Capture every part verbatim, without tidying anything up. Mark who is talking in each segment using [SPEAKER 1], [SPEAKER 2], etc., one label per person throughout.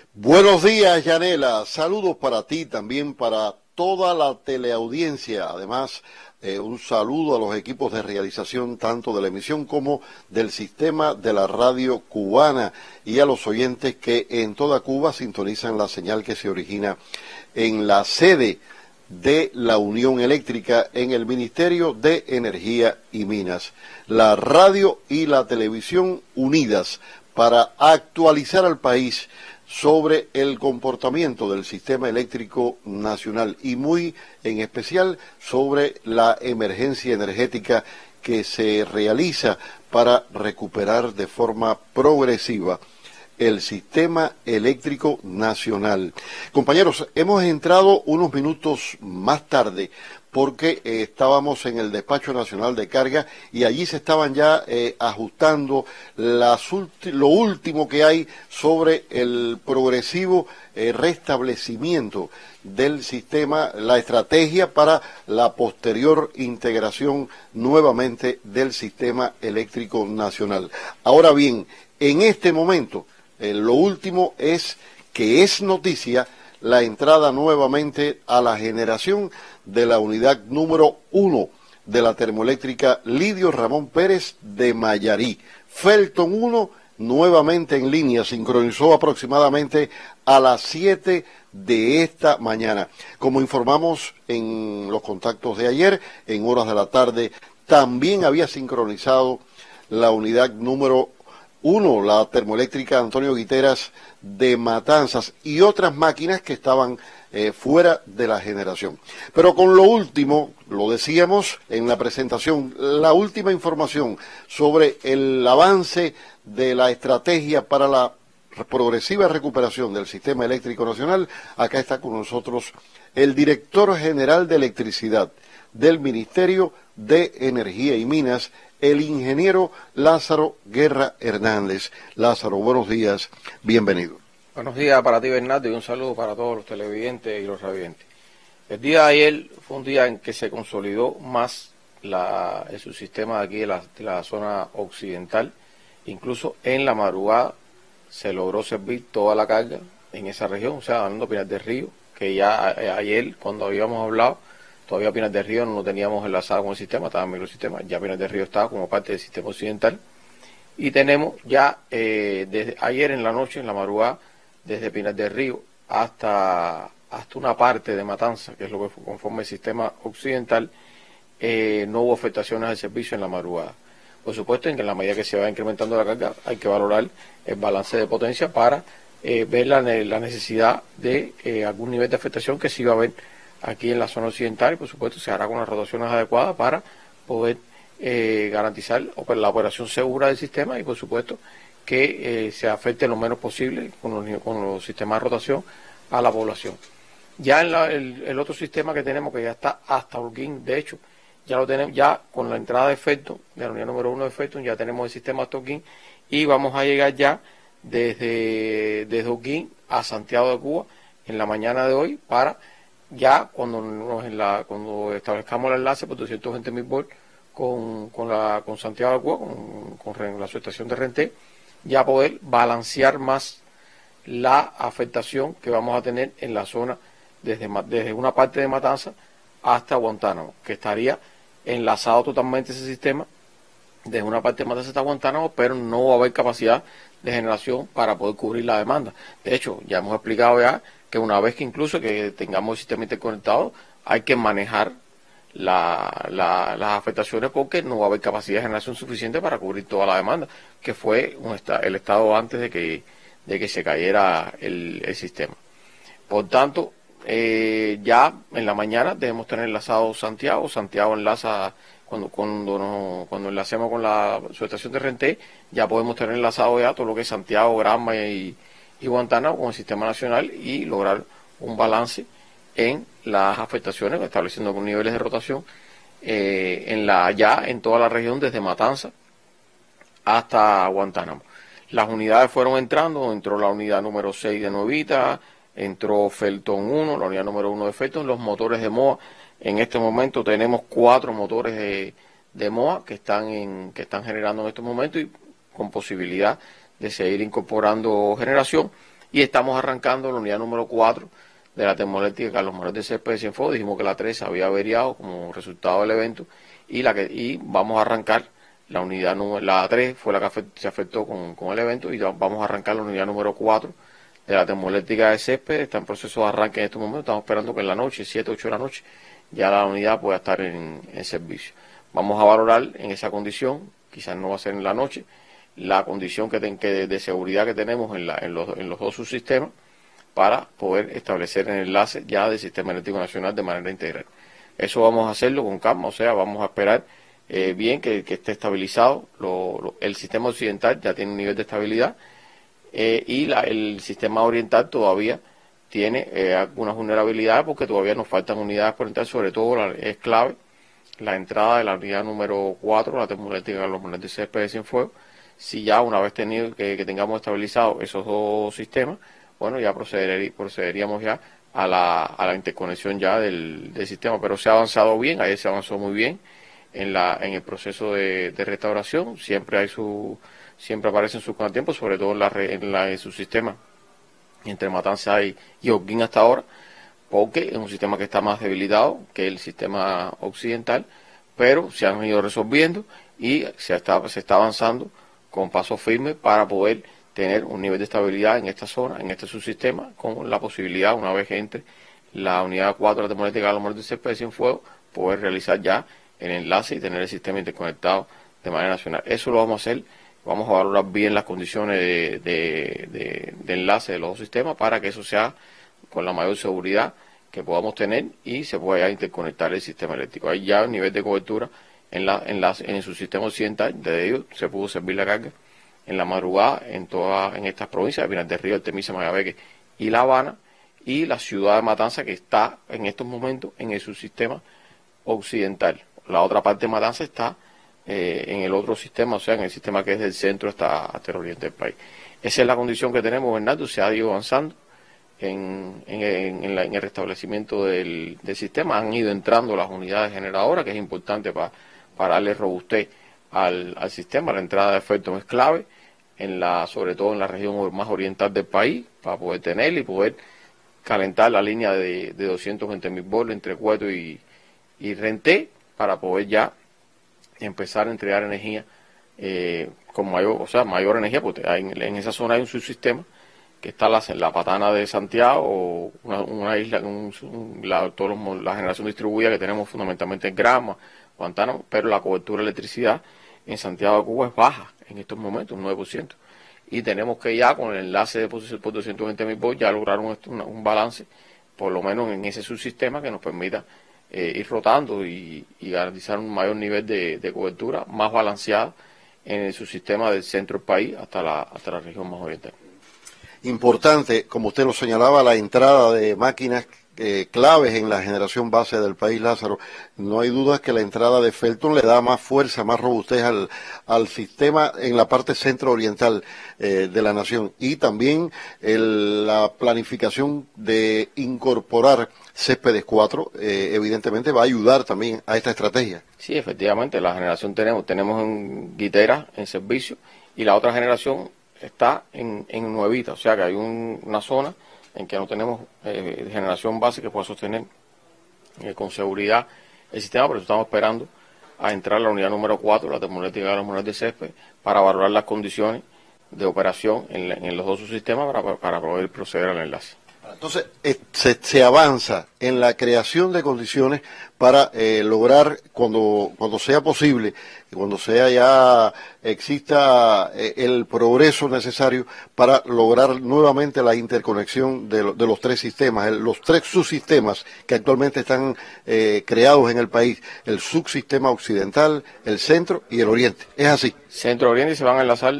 [SPEAKER 1] Buenos días, Yanela. Saludos para ti, también para toda la teleaudiencia. Además, eh, un saludo a los equipos de realización tanto de la emisión como del sistema de la radio cubana y a los oyentes que en toda Cuba sintonizan la señal que se origina en la sede de la Unión Eléctrica en el Ministerio de Energía y Minas. La radio y la televisión unidas para actualizar al país sobre el comportamiento del sistema eléctrico nacional y muy en especial sobre la emergencia energética que se realiza para recuperar de forma progresiva el sistema eléctrico nacional. Compañeros, hemos entrado unos minutos más tarde porque eh, estábamos en el Despacho Nacional de Carga y allí se estaban ya eh, ajustando las lo último que hay sobre el progresivo eh, restablecimiento del sistema, la estrategia para la posterior integración nuevamente del sistema eléctrico nacional. Ahora bien, en este momento, eh, lo último es que es noticia la entrada nuevamente a la generación de la unidad número uno de la termoeléctrica Lidio Ramón Pérez de Mayarí. Felton uno nuevamente en línea, sincronizó aproximadamente a las siete de esta mañana. Como informamos en los contactos de ayer, en horas de la tarde, también había sincronizado la unidad número uno, la termoeléctrica Antonio Guiteras de Matanzas y otras máquinas que estaban eh, fuera de la generación. Pero con lo último, lo decíamos en la presentación, la última información sobre el avance de la estrategia para la progresiva recuperación del sistema eléctrico nacional. Acá está con nosotros el director general de electricidad del Ministerio de Energía y Minas, el ingeniero Lázaro Guerra Hernández. Lázaro, buenos días, bienvenido.
[SPEAKER 2] Buenos días para ti, Bernardo, y un saludo para todos los televidentes y los radiovidentes. El día de ayer fue un día en que se consolidó más la, el subsistema de aquí de la, de la zona occidental. Incluso en la madrugada se logró servir toda la carga en esa región, o sea, hablando de Pinar del Río, que ya eh, ayer, cuando habíamos hablado, todavía Pinar del Río no lo teníamos enlazado con el sistema, estaba en el microsistema, ya Pinar del Río estaba como parte del sistema occidental. Y tenemos ya eh, desde ayer en la noche, en la madrugada, desde Pinar del Río hasta, hasta una parte de Matanza, que es lo que conforma el sistema occidental, eh, no hubo afectaciones al servicio en la madrugada. Por supuesto, en la medida que se va incrementando la carga, hay que valorar el balance de potencia para eh, ver la, la necesidad de eh, algún nivel de afectación que sí va a haber aquí en la zona occidental, y por supuesto se hará con las rotaciones adecuadas para poder eh, garantizar la operación segura del sistema y por supuesto que eh, se afecte lo menos posible con los, con los sistemas de rotación a la población. Ya en la, el, el otro sistema que tenemos, que ya está hasta Holguín, de hecho, ya lo tenemos, ya con la entrada de Felton, de la unidad número uno de Felton, ya tenemos el sistema hasta Holguín y vamos a llegar ya desde, desde Holguín a Santiago de Cuba en la mañana de hoy para ya cuando nos en la, cuando establezcamos el enlace por doscientos veinte mil volts con, con, la, con Santiago de Cuba, con, con la subestación de Renté, ya poder balancear más la afectación que vamos a tener en la zona desde, desde una parte de Matanza hasta Guantánamo, que estaría enlazado totalmente ese sistema desde una parte de Matanza hasta Guantánamo, pero no va a haber capacidad de generación para poder cubrir la demanda. De hecho, ya hemos explicado ya que una vez que incluso que tengamos el sistema interconectado, hay que manejar la, la, las afectaciones porque no va a haber capacidad de generación suficiente para cubrir toda la demanda, que fue un esta, el estado antes de que, de que se cayera el, el sistema. Por tanto, eh, ya en la mañana debemos tener enlazado Santiago. Santiago enlaza, cuando cuando, no, cuando enlacemos con la subestación de Renté, ya podemos tener enlazado ya todo lo que es Santiago, Granma y y Guantánamo con el sistema nacional y lograr un balance en las afectaciones, estableciendo con niveles de rotación eh, en la ya en toda la región desde Matanza hasta Guantánamo. Las unidades fueron entrando, entró la unidad número seis de Nuevita, entró Felton uno, la unidad número uno de Felton, los motores de M O A. En este momento tenemos cuatro motores de, de M O A que están en, que están generando en estos momentos y con posibilidad de seguir incorporando generación, y estamos arrancando la unidad número cuatro de la termoeléctrica Carlos Manuel de Céspedes de Cienfuegos. Dijimos que la tres había averiado como resultado del evento y la que y vamos a arrancar la unidad número, la tres fue la que afect, se afectó con, con el evento, y vamos a arrancar la unidad número cuatro de la termoeléctrica de Céspedes. Está en proceso de arranque en este momento, estamos esperando que en la noche, siete, ocho de la noche, ya la unidad pueda estar en, en servicio. Vamos a valorar en esa condición, quizás no va a ser en la noche, la condición que, ten, que de seguridad que tenemos en, la, en, los, en los dos subsistemas para poder establecer el enlace ya del Sistema Eléctrico Nacional de manera integral. Eso vamos a hacerlo con calma, o sea, vamos a esperar eh, bien que, que esté estabilizado. Lo, lo, el sistema occidental ya tiene un nivel de estabilidad eh, y la, el sistema oriental todavía tiene eh, algunas vulnerabilidades porque todavía nos faltan unidades por entrar, sobre todo la, es clave la entrada de la unidad número cuatro, la termoeléctrica Carlos Manuel de Céspedes de Cienfuegos. Si ya una vez tenido que, que tengamos estabilizado esos dos sistemas, bueno, ya proceder, procederíamos ya a la, a la interconexión ya del, del sistema, pero se ha avanzado bien, ahí se avanzó muy bien en la en el proceso de, de restauración. Siempre hay su siempre aparecen sus contratiempos, sobre todo en la en, la, en su sistema entre Matanzas y, y Holguín hasta ahora, porque es un sistema que está más debilitado que el sistema occidental, pero se han ido resolviendo y se está se está avanzando con paso firme para poder tener un nivel de estabilidad en esta zona, en este subsistema, con la posibilidad, una vez que entre la unidad cuatro de la termoeléctrica Carlos Manuel de Céspedes de Cienfuegos, poder realizar ya el enlace y tener el sistema interconectado de manera nacional. Eso lo vamos a hacer, vamos a valorar bien las condiciones de, de, de, de enlace de los dos sistemas para que eso sea con la mayor seguridad que podamos tener y se pueda ya interconectar el sistema eléctrico. Ahí ya el nivel de cobertura en, la, en, la, en su sistema occidental, desde ellos se pudo servir la carga en la madrugada en todas en estas provincias, de Pinar del Río, Artemisa, Mayabeque y La Habana, y la ciudad de Matanza, que está en estos momentos en el subsistema occidental. La otra parte de Matanza está eh, en el otro sistema, o sea, en el sistema que es del centro hasta, hasta el oriente del país. Esa es la condición que tenemos, Bernardo. Se ha ido avanzando en, en, en, la, en el restablecimiento del, del sistema. Han ido entrando las unidades generadoras, que es importante para, para darle robustez al, al sistema. La entrada de efectos es clave, en la, sobre todo en la región más oriental del país, para poder tener y poder calentar la línea de, de doscientos veinte mil voltios entre Cueto y, y Renté, para poder ya empezar a entregar energía eh, con mayor, o sea, mayor energía, porque hay, en esa zona hay un subsistema que está la, la Patana de Santiago, una, una isla, un, un, la, todos los, la generación distribuida que tenemos fundamentalmente en Granma, Guantánamo, pero la cobertura de electricidad en Santiago de Cuba es baja en estos momentos, un nueve por ciento. Y tenemos que ya con el enlace de por doscientos veinte mil voltios ya lograr un, un balance, por lo menos en ese subsistema, que nos permita eh, ir rotando y, y garantizar un mayor nivel de, de cobertura más balanceada en el subsistema del centro del país hasta la, hasta la región más oriental.
[SPEAKER 1] Importante, como usted lo señalaba, la entrada de máquinas eh, claves en la generación base del país, Lázaro. No hay duda que la entrada de Felton le da más fuerza, más robustez al, al sistema en la parte centro-oriental eh, de la nación. Y también el, la planificación de incorporar Céspedes cuatro, eh, evidentemente va a ayudar también a esta estrategia.
[SPEAKER 2] Sí, efectivamente, la generación tenemos, tenemos en Guitera en servicio, y la otra generación está en, en Nuevita, o sea que hay un, una zona en que no tenemos eh, generación base que pueda sostener eh, con seguridad el sistema, pero estamos esperando a entrar la unidad número cuatro, la termoeléctrica Carlos Manuel de Céspedes, para valorar las condiciones de operación en, en los dos subsistemas para, para poder proceder al enlace.
[SPEAKER 1] Entonces, eh, se, se avanza en la creación de condiciones para eh, lograr, cuando, cuando sea posible, cuando sea ya exista eh, el progreso necesario para lograr nuevamente la interconexión de, lo, de los tres sistemas, el, los tres subsistemas que actualmente están eh, creados en el país, el subsistema occidental, el centro y el oriente. ¿Es así?
[SPEAKER 2] Centro-oriente se van a enlazar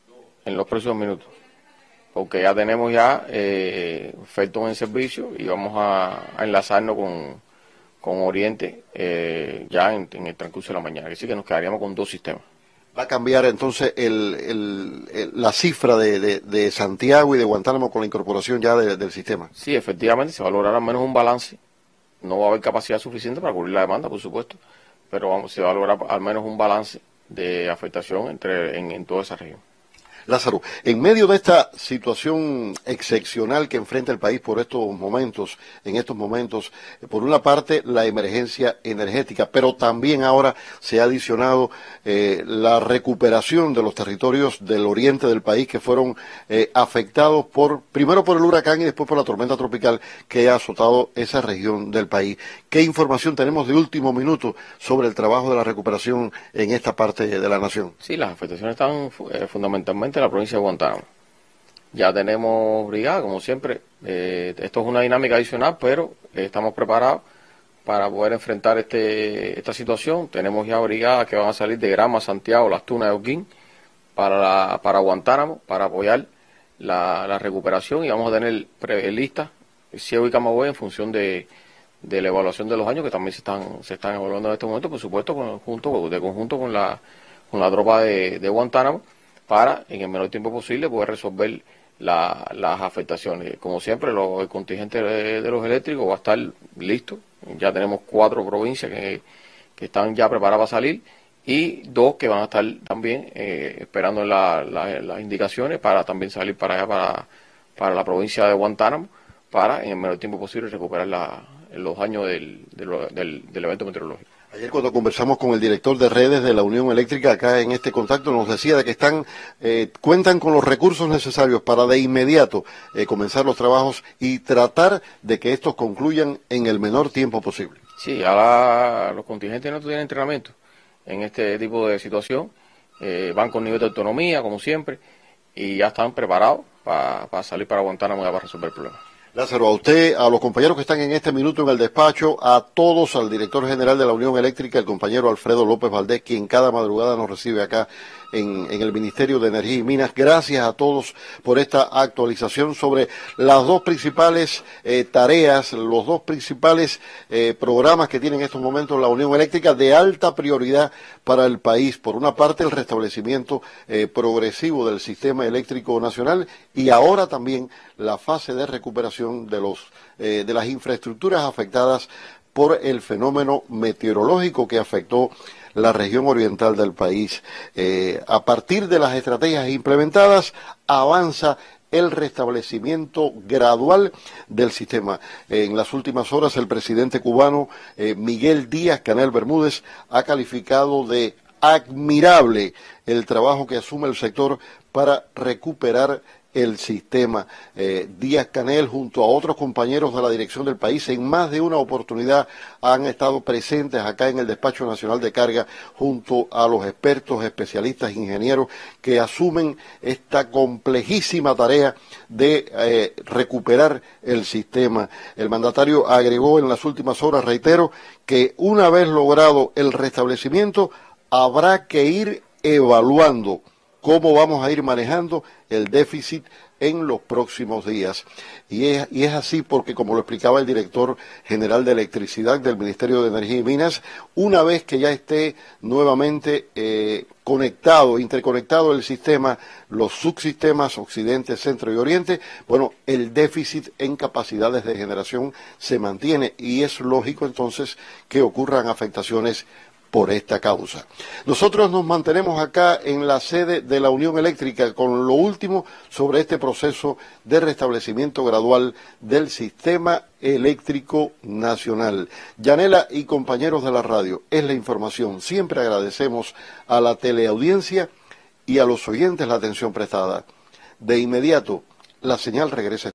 [SPEAKER 2] en los próximos minutos, porque ya tenemos ya eh, Felton en servicio y vamos a, a enlazarnos con, con Oriente eh, ya en, en el transcurso de la mañana. Así que nos quedaríamos con dos sistemas.
[SPEAKER 1] ¿Va a cambiar entonces el, el, el, la cifra de, de, de Santiago y de Guantánamo con la incorporación ya de, del sistema?
[SPEAKER 2] Sí, efectivamente, se va a lograr al menos un balance. No va a haber capacidad suficiente para cubrir la demanda, por supuesto, pero vamos, se va a lograr al menos un balance de afectación entre en, en toda esa región.
[SPEAKER 1] Lázaro, en medio de esta situación excepcional que enfrenta el país por estos momentos, en estos momentos, por una parte la emergencia energética, pero también ahora se ha adicionado eh, la recuperación de los territorios del oriente del país que fueron eh, afectados por, primero por el huracán y después por la tormenta tropical que ha azotado esa región del país. ¿Qué información tenemos de último minuto sobre el trabajo de la recuperación en esta parte de la nación?
[SPEAKER 2] Sí, las afectaciones están eh, fundamentalmente en la provincia de Guantánamo. Ya tenemos brigada, como siempre. Eh, esto es una dinámica adicional, pero eh, estamos preparados para poder enfrentar este esta situación. Tenemos ya brigadas que van a salir de Grama, Santiago, Las Tunas y Holguín para, la, para Guantánamo, para apoyar la, la recuperación, y vamos a tener listas Ciego y Camagüey en función de, de la evaluación de los años que también se están se están evaluando en este momento, por supuesto, con, junto, de conjunto con la, con la tropa de, de Guantánamo, para en el menor tiempo posible poder resolver la, las afectaciones. Como siempre, lo, el contingente de, de los eléctricos va a estar listo. Ya tenemos cuatro provincias que, que están ya preparadas para salir, y dos que van a estar también eh, esperando la, la, las indicaciones para también salir para allá, para, para la provincia de Guantánamo, para en el menor tiempo posible recuperar la, los daños del, del, del, del evento meteorológico.
[SPEAKER 1] Ayer cuando conversamos con el director de redes de la Unión Eléctrica acá en este contacto, nos decía de que están eh, cuentan con los recursos necesarios para de inmediato eh, comenzar los trabajos y tratar de que estos concluyan en el menor tiempo posible.
[SPEAKER 2] Sí, ahora los contingentes no tienen entrenamiento en este tipo de situación, eh, van con nivel de autonomía, como siempre, y ya están preparados para pa salir para Guantánamo y para resolver el problema.
[SPEAKER 1] Lázaro, a usted, a los compañeros que están en este minuto en el despacho, a todos, al director general de la Unión Eléctrica, el compañero Alfredo López Valdés, quien cada madrugada nos recibe acá en, en el Ministerio de Energía y Minas. Gracias a todos por esta actualización sobre las dos principales eh, tareas, los dos principales eh, programas que tiene en estos momentos la Unión Eléctrica de alta prioridad para el país. Por una parte, el restablecimiento eh, progresivo del sistema eléctrico nacional, y ahora también la fase de recuperación de los eh, de las infraestructuras afectadas por el fenómeno meteorológico que afectó la región oriental del país. Eh, a partir de las estrategias implementadas, avanza el restablecimiento gradual del sistema. En las últimas horas, el presidente cubano eh, Miguel Díaz-Canel Bermúdez ha calificado de admirable el trabajo que asume el sector para recuperar el sistema. Eh, Díaz-Canel, junto a otros compañeros de la dirección del país, en más de una oportunidad han estado presentes acá en el Despacho Nacional de Carga, junto a los expertos, especialistas, ingenieros que asumen esta complejísima tarea de eh, recuperar el sistema. El mandatario agregó en las últimas horas, reitero, que una vez logrado el restablecimiento, habrá que ir evaluando cómo vamos a ir manejando el déficit en los próximos días. Y es, y es así porque, como lo explicaba el director general de electricidad del Ministerio de Energía y Minas, una vez que ya esté nuevamente eh, conectado, interconectado el sistema, los subsistemas occidente, centro y oriente, bueno, el déficit en capacidades de generación se mantiene, y es lógico entonces que ocurran afectaciones por esta causa. Nosotros nos mantenemos acá en la sede de la Unión Eléctrica con lo último sobre este proceso de restablecimiento gradual del sistema eléctrico nacional. Yanela y compañeros de la radio, es la información. Siempre agradecemos a la teleaudiencia y a los oyentes la atención prestada. De inmediato, la señal regresa.